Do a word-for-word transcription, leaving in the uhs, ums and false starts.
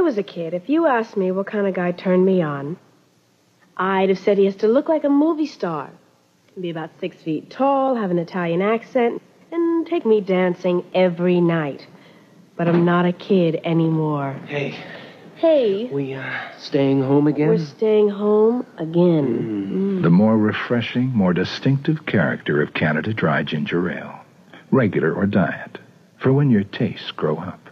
was a kid, if you asked me what kind of guy turned me on, I'd have said he has to look like a movie star. Be about six feet tall, have an Italian accent, and take me dancing every night. But I'm not a kid anymore. Hey. Hey. We, uh, staying home again? We're staying home again. Mm. Mm. The more refreshing, more distinctive character of Canada Dry Ginger Ale. Regular or diet. For when your tastes grow up.